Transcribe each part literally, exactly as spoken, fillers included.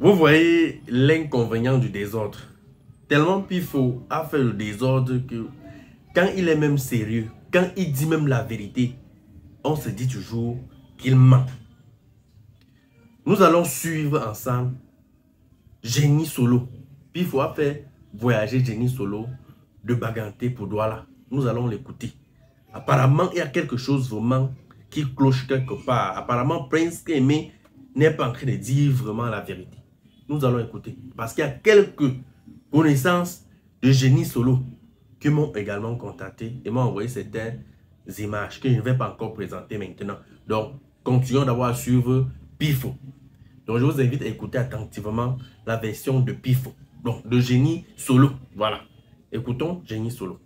Vous voyez l'inconvénient du désordre. Tellement Pifo a fait le désordre que quand il est même sérieux, quand il dit même la vérité, on se dit toujours qu'il ment. Nous allons suivre ensemble Génie Solo. Pifo a fait voyager Génie Solo de Baganté pour Douala. Nous allons l'écouter. Apparemment, il y a quelque chose vraiment qui cloche quelque part. Apparemment, Prince Aimé n'est pas en train de dire vraiment la vérité. Nous allons écouter. Parce qu'il y a quelques connaissances de Génie Solo qui m'ont également contacté et m'ont envoyé certaines images que je ne vais pas encore présenter maintenant. Donc, continuons d'avoir à suivre Pifo. Donc, je vous invite à écouter attentivement la version de Pifo. Donc, de Génie Solo. Voilà. Écoutons Génie Solo.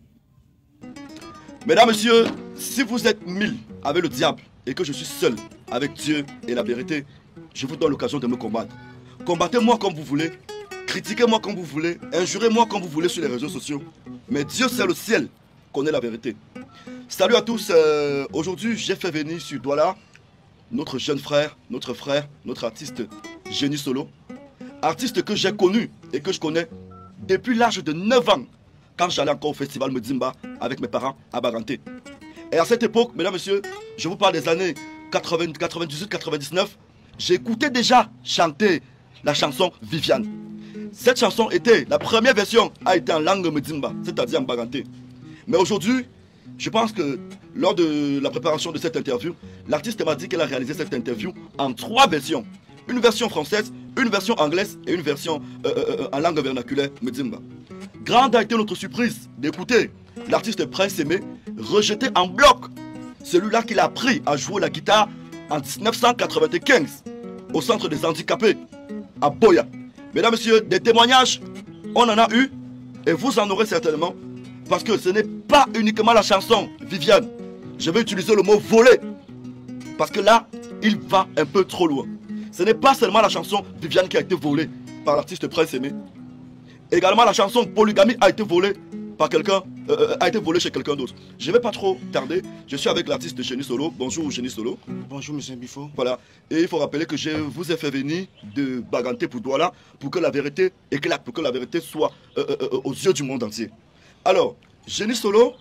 Mesdames, messieurs, si vous êtes mille avec le diable et que je suis seul avec Dieu et la vérité, je vous donne l'occasion de me combattre. Combattez-moi comme vous voulez, critiquez-moi comme vous voulez, injurez-moi comme vous voulez sur les réseaux sociaux. Mais Dieu, c'est le ciel, connaît la vérité. Salut à tous, euh, aujourd'hui j'ai fait venir sur Douala notre jeune frère, notre frère, notre artiste Génie Solo. Artiste que j'ai connu et que je connais depuis l'âge de neuf ans, quand j'allais encore au festival Medimba avec mes parents à Baganté. Et à cette époque, mesdames, messieurs, je vous parle des années quatre-vingt, quatre-vingt-dix-huit quatre-vingt-dix-neuf, j'écoutais déjà chanter la chanson Viviane. Cette chanson était, la première version a été en langue Medimba, c'est-à-dire en Baganté. Mais aujourd'hui, je pense que lors de la préparation de cette interview, l'artiste m'a dit qu'elle a réalisé cette interview en trois versions. Une version française, une version anglaise et une version euh, euh, en langue vernaculaire Medimba. Grande a été notre surprise d'écouter l'artiste Prince Aimé rejeter en bloc celui-là qu'il a appris à jouer la guitare en mille neuf cent quatre-vingt-quinze au centre des handicapés à Boya. Mesdames, messieurs, des témoignages, on en a eu et vous en aurez certainement parce que ce n'est pas uniquement la chanson Viviane. Je vais utiliser le mot voler parce que là, il va un peu trop loin. Ce n'est pas seulement la chanson Viviane qui a été volée par l'artiste Prince Aimé. Également, la chanson Polygamie a été volée par quelqu'un, euh, a été volée chez quelqu'un d'autre. Je ne vais pas trop tarder. Je suis avec l'artiste Génie Solo. Bonjour Génie Solo. Bonjour Monsieur Bifo. Voilà. Et il faut rappeler que je vous ai fait venir de Baganté pour Douala pour que la vérité éclate, pour que la vérité soit euh, euh, aux yeux du monde entier. Alors, Génie Solo,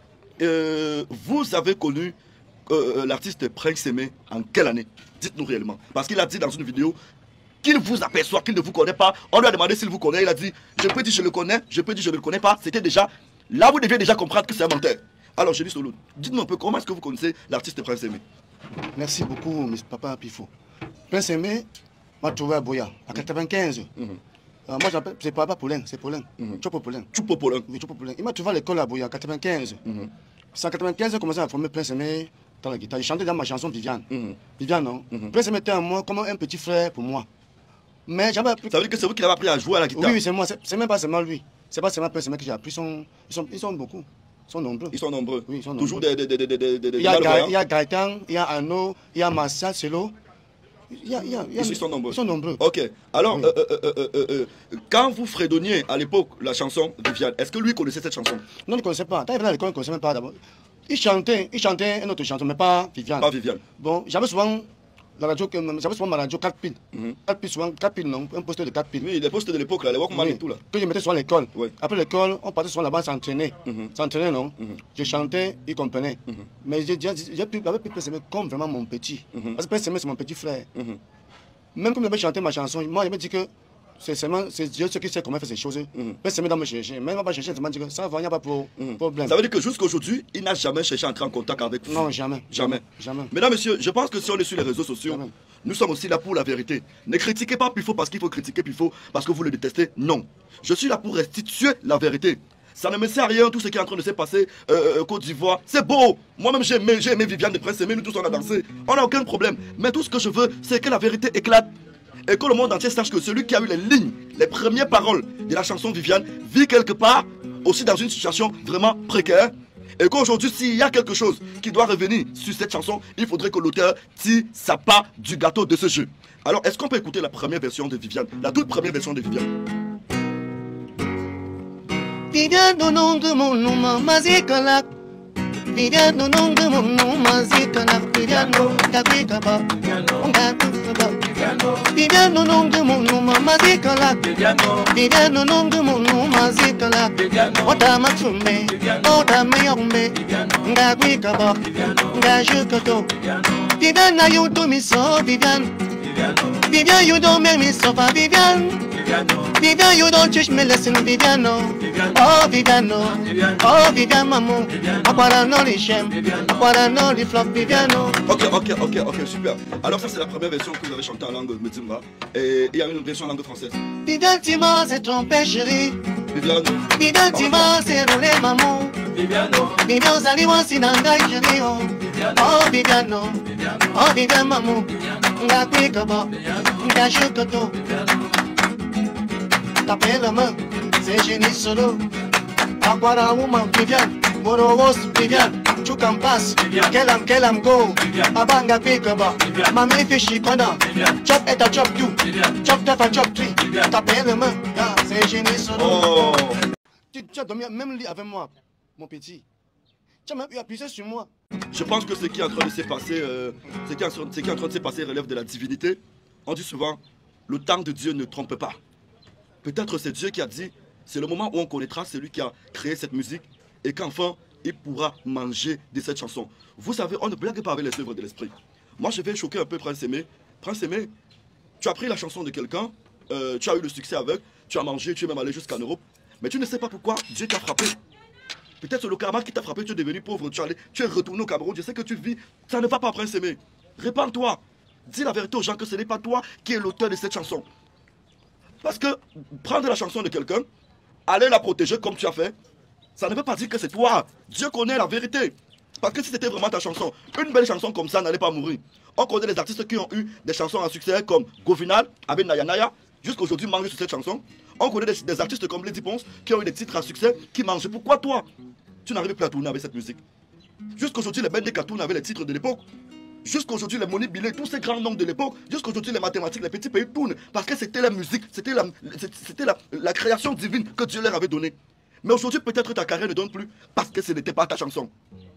euh, vous avez connu euh, l'artiste Prince Aimé en quelle année? Dites-nous réellement. Parce qu'il a dit dans une vidéo qu'il vous aperçoit, qu'il ne vous connaît pas. On lui a demandé s'il vous connaît. Il a dit, je peux dire je le connais, je peux dire je ne le connais pas. C'était déjà, là vous deviez déjà comprendre que c'est un menteur. Alors Génie Solo, dites-nous un peu comment est-ce que vous connaissez l'artiste Prince Aimé? Merci beaucoup, monsieur Papa Pifo. Prince Aimé m'a trouvé à Boya, à quatre-vingt-quinze. Mm -hmm. euh, moi j'appelle, c'est Papa Poulain, c'est Poulain. Mm -hmm. Chopo Poulain. Chopo Poulain. Oui, Chopo Poulain. Il m'a trouvé à l'école à Boya, en quatre-vingt-quinze. Mm -hmm. En quatre-vingt-quinze, j'ai commencé à former Prince Aimé dans la guitare. J'ai chanté dans ma chanson Viviane. Mm -hmm. Viviane, non? Mm -hmm. Prince Aimé était à moi comme un petit frère pour moi. Mais jamais appris... Ça veut dire que c'est vous qui l'avez appris à jouer à la guitare? Oui, oui, c'est moi. C'est même pas seulement lui. C'est pas seulement Prince Aimé que j'ai appris. Ils sont, ils, sont, ils sont beaucoup. Ils sont nombreux. Ils sont nombreux. Oui, ils sont Toujours nombreux. des, des, des, des, des, des, des il, y a Ga il y a Gaëtan, il y a Arnaud, il y a Marcel, Celo. Il y a, il y a, il y a, ils sont nombreux. Ils sont nombreux. Ok. Alors, oui. euh, euh, euh, euh, euh, quand vous fredonniez à l'époque la chanson Viviane, est-ce que lui connaissait cette chanson? Non, il ne connaissait pas. Quand il venait à l'école, il ne connaissait même pas d'abord. Il chantait, il chantait une autre chanson, mais pas Viviane. Pas Viviane. Bon, j'avais souvent la radio, j'avais souvent ma radio quatre piles. Mm-hmm. quatre piles, souvent quatre piles, non, un poste de quatre piles. Oui, les postes de l'époque, là, les Walkman oui. et tout là. Que je mettais souvent à l'école. Oui. Après l'école, on partait souvent là-bas s'entraîner. Mm-hmm. S'entraîner, non? Mm-hmm. Je chantais, il comprenait. Mm-hmm. Mais j'ai pu Prince Aimé comme vraiment mon petit. Mm-hmm. Parce que Prince Aimé, c'est mon petit frère. Mm-hmm. Même comme j'avais chanté ma chanson, moi, il m'a dit que c'est Dieu qui sait comment faire ces choses. Mm-hmm. Prince Aimé dans me chercher. Même il m'a cherché, il m'a dit que ça va, il n'y a pas de mm-hmm. problème. Ça veut dire que jusqu'à aujourd'hui, il n'a jamais cherché à entrer en contact avec vous? Non, jamais. Jamais. Jamais. Mesdames, messieurs, je pense que si on est sur les réseaux sociaux, jamais. Nous sommes aussi là pour la vérité. Ne critiquez pas Pifo parce qu'il faut critiquer Pifo parce que vous le détestez. Non. Je suis là pour restituer la vérité. Ça ne me sert à rien tout ce qui est en train de se passer euh, Côte d'Ivoire. C'est beau. Moi-même, j'ai aimé, aimé Viviane de Prince Aimé. Nous tous, on a dansé. On n'a aucun problème. Mais tout ce que je veux, c'est que la vérité éclate. Et que le monde entier sache que celui qui a eu les lignes, les premières paroles de la chanson Viviane, vit quelque part, aussi dans une situation vraiment précaire. Et qu'aujourd'hui, s'il y a quelque chose qui doit revenir sur cette chanson, il faudrait que l'auteur tire sa part du gâteau de ce jeu. Alors, est-ce qu'on peut écouter la première version de Viviane? La toute première version de Viviane. Viviane, non, non, de mon nom, ma zécalac. Viviane, non, non, de mon nom, ma zécalac. Viviane, non, t'as pris ta part. On a tout, Viviane au nom de mon nom, maman Zikala. Viviane au nom de mon nom, maman Zikala. Otama Tumbe, Otama Yombe, Ngagui Kaba, Ngaju Koto. Viviane, now you do me so, Viviane. Viviane, you don't make me suffer, Viviane. Viviane, you don't teach me lesson, Viviane. Oh, Viviane, oh, Viviane, maman. Apara no li shem, apara no li flop, Viviane. Ok, ok, ok, ok, super. Alors ça c'est la première version que vous avez chantée en langue Medimba. Et il y a une version en langue française. Viviane, Tima, c'est trompé, chérie. Viviane. Viviane, Tima, c'est roulé, maman. Viviane, Viviane, Zaliwa, Sinanga, chérie. Oh, Viviane, oh, Viviane, maman. Nga Kwikaba, Nga Chukoto. Tapez la main, c'est génie solo. Aquara woman, Viviane. Morovos, Viviane. Chukampas, Kelam, Kelam, go. Abanga Kwikaba. Mami Fishy, Kona. Chop et a chop two. Chop taf a chop three. Tapez la main, c'est génie solo. Oh. Tu, tu as dormi même lit avec moi, mon petit. Tu as même eu à pisser sur moi. Je pense que ce qui est en train de se passer, euh, ce, qui est, ce qui est en train de se passer relève de la divinité. On dit souvent, le temps de Dieu ne trompe pas. Peut-être c'est Dieu qui a dit, c'est le moment où on connaîtra celui qui a créé cette musique et qu'enfin, il pourra manger de cette chanson. Vous savez, on ne blague pas avec les œuvres de l'esprit. Moi, je vais choquer un peu Prince Aimé. Prince Aimé, tu as pris la chanson de quelqu'un, euh, tu as eu le succès avec, tu as mangé, tu es même allé jusqu'en Europe, mais tu ne sais pas pourquoi Dieu t'a frappé. Peut-être le karma qui t'a frappé, tu es devenu pauvre, tu es, allé, tu es retourné au Cameroun, je sais que tu vis, ça ne va pas, Prince Aimé. Répands-toi. Dis la vérité aux gens que ce n'est pas toi qui es l'auteur de cette chanson. Parce que prendre la chanson de quelqu'un, aller la protéger comme tu as fait, ça ne veut pas dire que c'est toi. Dieu connaît la vérité. Parce que si c'était vraiment ta chanson, une belle chanson comme ça n'allait pas mourir. On connaît les artistes qui ont eu des chansons à succès comme Govinal, avec Naya Naya, jusqu'aujourd'hui mangent sur cette chanson. On connaît des, des artistes comme Lady Ponce qui ont eu des titres à succès qui mangent. Pourquoi toi, tu n'arrives plus à tourner avec cette musique? Jusqu'aujourd'hui, les Bendé Katoun avaient les titres de l'époque. Jusqu'aujourd'hui, les Moni Billet, tous ces grands noms de l'époque. Jusqu'aujourd'hui, les mathématiques, les petits pays tournent. Parce que c'était la musique, c'était la, la, la création divine que Dieu leur avait donnée. Mais aujourd'hui, peut-être ta carrière ne donne plus parce que ce n'était pas ta chanson.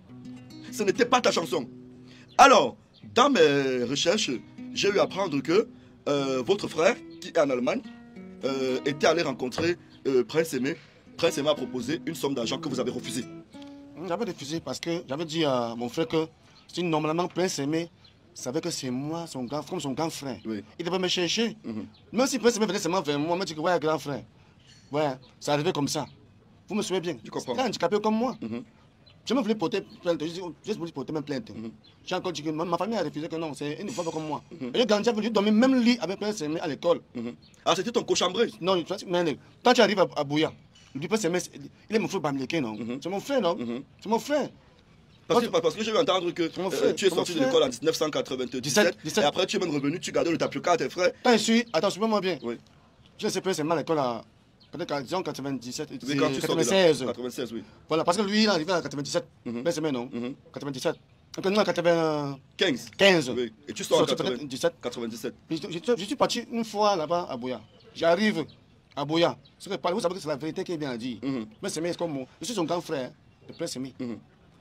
Ce n'était pas ta chanson. Alors, dans mes recherches, j'ai eu à apprendre que euh, votre frère, qui est en Allemagne, euh, était allé rencontrer euh, Prince Aimé. Prince Aimé a proposé une somme d'argent que vous avez refusée. J'avais refusé parce que j'avais dit à mon frère que si normalement Prince Aimé savait que c'est moi, son grand, comme son grand frère, oui. Il devait me chercher. Mm-hmm. Même si Prince Aimé venait seulement vers moi, il me dit que ouais, grand frère, ouais, ça arrivait comme ça. Vous me suivez bien? Je comprends. Il est handicapé comme moi. Mm-hmm. Je me voulais porter plainte, je voulais porter même plainte. Mm-hmm. J'ai encore dit que ma, ma famille a refusé que non, c'est une femme comme moi. Mm-hmm. Et j'ai grandi, j'ai dormi même lit avec Prince Aimé à l'école. Mm-hmm. Ah, c'était ton cochambré? Non, mais quand tu arrives à, à Bouya, lui Prince Aimé, il est mon frère Bamileke, non? Mm-hmm. C'est mon frère, non? Mm-hmm. C'est mon frère. Parce que, parce que j'ai vu entendre que euh, tu es sorti de l'école en mille neuf cent quatre-vingt-dix-sept dix-sept, dix-sept. Et après tu es même revenu, tu gardais le tapioca à tes frères. Quand je suis, attends, suis-moi bien. Oui. Je sais pas, c'est mal à l'école à disons quatre-vingt-dix-sept, oui, quand tu quatre-vingt-seize. quatre-vingt-seize, oui. Voilà, parce que lui il est arrivé à quatre-vingt-dix-sept. Mm-hmm. Mais non, mm-hmm. quatre-vingt-dix-sept. Donc nous à quatre-vingt-quinze. quinze. Oui. Et tu sors en quatre-vingt-dix-sept. quatre-vingt-dix-sept. Je, je, je suis parti une fois là-bas à Bouya. J'arrive à Bouya. Vous savez que c'est la vérité qu'il vient à dire. Mm-hmm. Mais c'est comme moi. Je suis son grand frère, le Prince Aimé. Mm-hmm.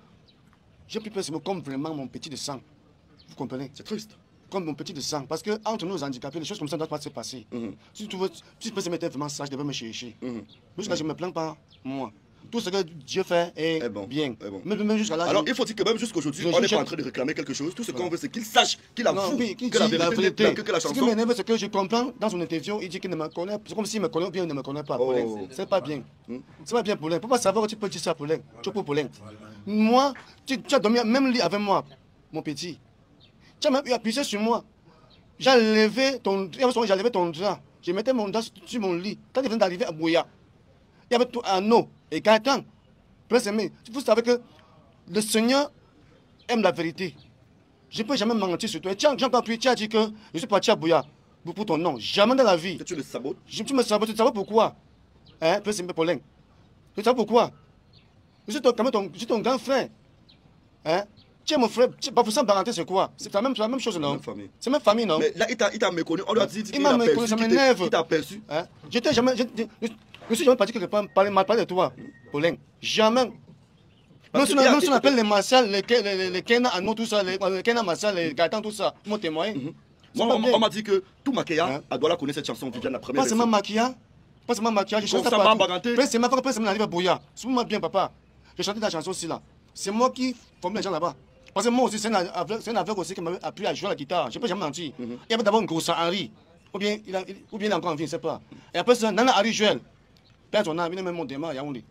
J'ai pris Prince Aimé comme vraiment mon petit de sang. Vous comprenez? C'est triste. Comme mon petit de sang. Parce que entre nous handicapés, les choses comme ça ne doivent pas se passer. Mm-hmm. Si tu veux, si Prince Aimé était vraiment sage, je devais me chercher. Mm-hmm. Jusqu'à là, je ne me plains pas, moi. Tout ce que Dieu fait est, est bon, bien. Est bon. Même, même jusqu'à là, alors, il faut dire que même jusqu'aujourd'hui, on n'est pas en train de réclamer quelque chose. Tout ce qu'on veut, c'est qu'il sache qu'il a fou, qu que la vérité, la, que, que la chanson... Ce qui m'énerve, c'est que je comprends, dans son interview, il dit qu'il ne me connaît pas. C'est comme s'il me connaît ou bien il ne me connaît pas. Oh. C'est pas bien. Hmm? C'est pas bien, Paulin. Pour pas savoir que tu peux dire ça à Paulin. Tu peux Paulin. Moi, tu, tu as dormi même lit avec moi, mon petit. Tu as même eu appuyé sur moi. J'ai levé ton, j'ai levé ton drap. Je mettais mon drap sur mon lit. Quand il venait d'arriver à Bouya, il y avait tout un eau et Gaëtan. Prince Aimé, vous savez que le Seigneur aime la vérité. Je ne peux jamais mentir sur toi. Tu as, tu as dit que je suis parti à Bouya pour ton nom. Jamais dans la vie. Que tu le sabotes? Je, tu me sabotes. Tu sais pourquoi? Hein, Prince Aimé Paulin. Tu sais pourquoi? Je suis ton, quand même ton, je suis ton grand frère. Hein? Tu es mon frère. Pas pour ça, parenté, c'est quoi? C'est la même, la même chose, non? C'est même famille, non? Mais là, il t'a méconnu. On lui a dit qu'il t'a méconnu, ça m'énerve. Il t'a perçu. Hein? Je t'ai jamais. Je, je, je, je suis jamais parti quelque part parler mal parler de toi, Paulin. Jamais. Même si on appelle les Martial, les, les, les, les Kena Anou, tout ça, les, les Kena Martial, les Gaëtan, tout ça, mon témoin. Mm -hmm. Moi, on, on m'a dit que tout Maquia, hein? Elle doit la connaître cette chanson, Viviane, la première. Pas seulement Maquia, pas seulement Maquia, j'ai chanté partout. Baganté. C'est ma frère, c'est mon arrivé à Bouya. Suis-moi bien, papa. J'ai chanté la chanson aussi là. C'est moi qui forme les gens là-bas. Parce que moi aussi, c'est un aveugle aussi qui m'a appris à jouer à la guitare. Je ne peux jamais mentir. Il y avait d'abord une grosse Henri. Ou bien il a, ou bien il a encore en vie, je ne sais pas. Et après ça, Nana Harry Joël. Père son âme, il a même monté à Yaoundé.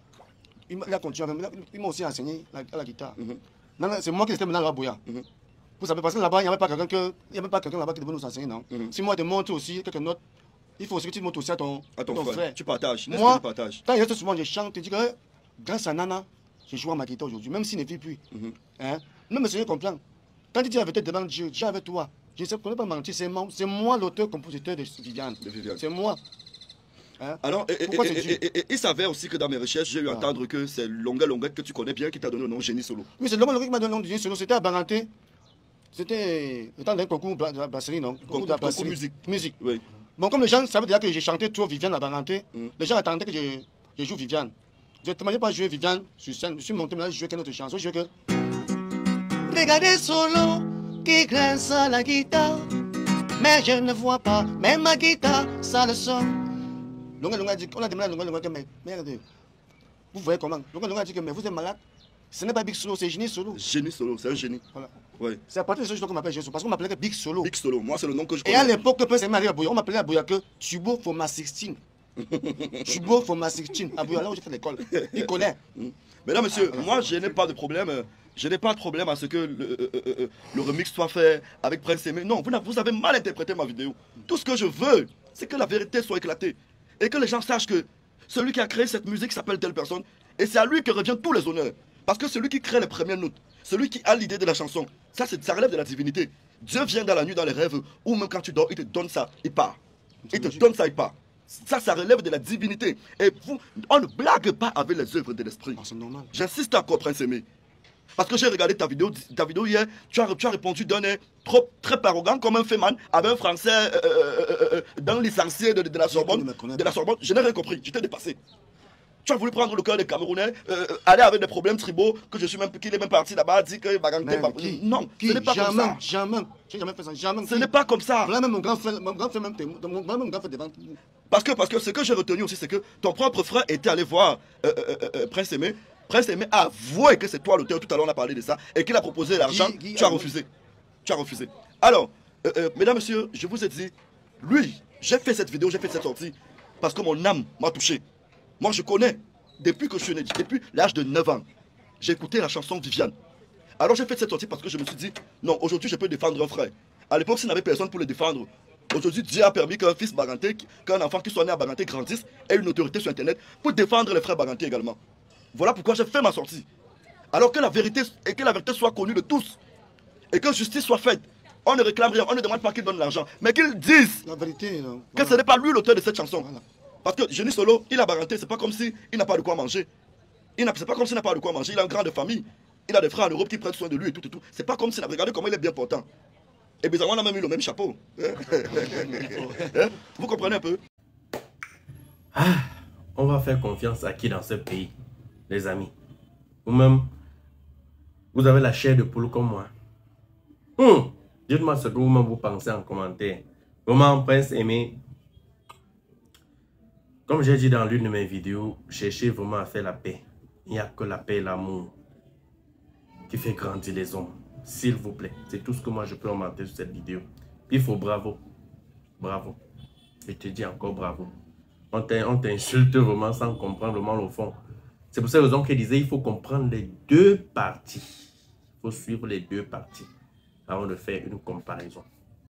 Il a continué, il m'a aussi enseigné à la guitare. C'est moi qui étais maintenant à Bouya. Vous savez, parce que là-bas, il n'y avait pas quelqu'un que, il y avait pas quelqu'un là-bas qui devait nous enseigner, non? Si moi, je montre aussi quelqu'un d'autre, il faut aussi que tu montres aussi à ton, à ton, ton frère. frère. Tu partages. Moi, tu partages. Quand il reste souvent, je chante, je dis que grâce à Nana, je joue à ma guitare aujourd'hui, même s'il ne vit plus. Mm-hmm. Hein? Non, mais c'est comprendre. Quand tu dis la vérité devant Dieu, Dieu avec toi. Je ne connais pas mentir, c'est moi l'auteur-compositeur de Viviane. Viviane. C'est moi. Hein? Alors, et, et, et, et, et, il s'avère aussi que dans mes recherches, j'ai eu à ah. entendre que c'est Longa Longa que tu connais bien qui t'a donné le nom Génie Solo. Oui, c'est Longa Longa qui m'a donné le nom de Génie Solo. C'était à Baranté. C'était le temps d'un concours de la brasserie, non? Concours de la brasserie. Musique. Musique. Oui. Bon, comme les gens savaient déjà que j'ai chanté trop Viviane à Baranté, mm. les gens attendaient que je, je joue Viviane. Je ne m'avais pas joué Viviane sur scène. Je suis monté maintenant, je jouais qu'une autre chanson. Je jouais que. Regardez Solo qui grince à la guitare. Mais je ne vois pas, même ma guitare, ça le sonne. Longa Longa dit, on a demandé à Longa Longa que, mais merde, vous voyez comment? Longa Longa dit que, mais vous êtes malade. Ce n'est pas Big Solo, c'est Génie Solo. Génie Solo, c'est un génie. Voilà. Ouais. C'est à partir de ce jour qu'on m'appelle Génie Solo, parce qu'on m'appelait Big Solo. Big Solo, moi c'est le nom que je connais. Et à l'époque, on m'appelait à Bouya que Tubo Foma sixteen. Tubo Foma sixteen. À Bouya, là où j'ai fait l'école. Il connaît. Mesdames, messieurs, ah, moi je n'ai pas de problème. Je n'ai pas de problème à ce que le, euh, euh, le remix soit fait avec Prince Aimé. Non, vous, vous avez mal interprété ma vidéo. Tout ce que je veux, c'est que la vérité soit éclatée. Et que les gens sachent que celui qui a créé cette musique s'appelle telle personne. Et c'est à lui que revient tous les honneurs. Parce que celui qui crée les premières notes, celui qui a l'idée de la chanson, ça, ça relève de la divinité. Dieu vient dans la nuit, dans les rêves, ou même quand tu dors, il te donne ça, il part. Il te donne ça, il part. Ça, ça relève de la divinité. Et vous, on ne blague pas avec les œuvres de l'esprit. Ah, c'est normal. J'insiste encore, Prince Aimé. Parce que j'ai regardé ta vidéo, ta vidéo hier, tu as, tu as répondu d'un air trop, très arrogant comme un féman avec un français euh, euh, euh, d'un licencié de, de, de la Sorbonne. De la Sorbonne, je n'ai rien compris, je t'ai dépassé. Tu as voulu prendre le cœur des Camerounais, euh, aller avec des problèmes tribaux, que je suis même, qu'il est même parti là-bas, dit que Baganté pas. Non, qui, ce n'est pas jamais, comme ça. Jamais, j'ai jamais fait ça, jamais. Ce n'est pas comme ça. Voilà même mon grand frère, mon grand frère même, mon grand frère devant. Parce que, parce que ce que j'ai retenu aussi, c'est que ton propre frère était allé voir euh, euh, euh, Prince Aimé. Prince Aimé a avoué que c'est toi l'auteur, tout à l'heure on a parlé de ça, et qu'il a proposé l'argent, tu as refusé. Tu as refusé. Alors, euh, euh, mesdames, messieurs, je vous ai dit, lui, j'ai fait cette vidéo, j'ai fait cette sortie, parce que mon âme m'a touché. Moi, je connais, depuis que je suis né, depuis l'âge de neuf ans, j'ai écouté la chanson Viviane. Alors j'ai fait cette sortie parce que je me suis dit, non, aujourd'hui je peux défendre un frère. À l'époque, s'il n'avait personne pour le défendre, aujourd'hui Dieu a permis qu'un fils Baganté, qu'un enfant qui soit né à Baganté grandisse, ait une autorité sur Internet pour défendre les frères Baganté également. Voilà pourquoi j'ai fait ma sortie. Alors que la vérité, et que la vérité soit connue de tous, et que justice soit faite. On ne réclame rien, on ne demande pas qu'il donne l'argent, mais qu'ils disent la vérité, non. Que voilà. Ce n'est pas lui l'auteur de cette chanson. Voilà. Parce que Génie Solo, il a Baganté, c'est pas comme si il n'a pas de quoi manger. C'est pas comme s'il n'a pas de quoi manger, il a une grande famille. Il a des frères en Europe qui prennent soin de lui et tout et tout. C'est pas comme s'il a regardé comment il est bien portant. Et bizarrement, on a même eu le même chapeau. Vous comprenez un peu? Ah, on va faire confiance à qui dans ce pays, les amis? Vous-même, vous avez la chair de poule comme moi. Hum, dites-moi ce que vous-même vous pensez en commentaire. Comment Prince Aimé, comme j'ai dit dans l'une de mes vidéos, cherchez vraiment à faire la paix. Il n'y a que la paix et l'amour qui fait grandir les hommes. S'il vous plaît, c'est tout ce que moi je peux remarquer sur cette vidéo. Il faut bravo. Bravo. Je te dis encore bravo. On t'insulte vraiment sans comprendre vraiment le fond. C'est pour cette raison qu'il disait il faut comprendre les deux parties. Il faut suivre les deux parties avant de faire une comparaison.